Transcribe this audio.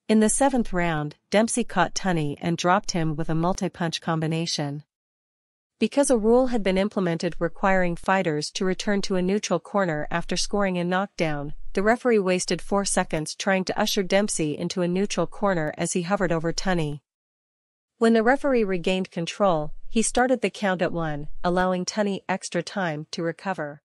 In the 7th round, Dempsey caught Tunney and dropped him with a multi-punch combination. Because a rule had been implemented requiring fighters to return to a neutral corner after scoring a knockdown, the referee wasted 4 seconds trying to usher Dempsey into a neutral corner as he hovered over Tunney. When the referee regained control, he started the count at 1, allowing Tunney extra time to recover.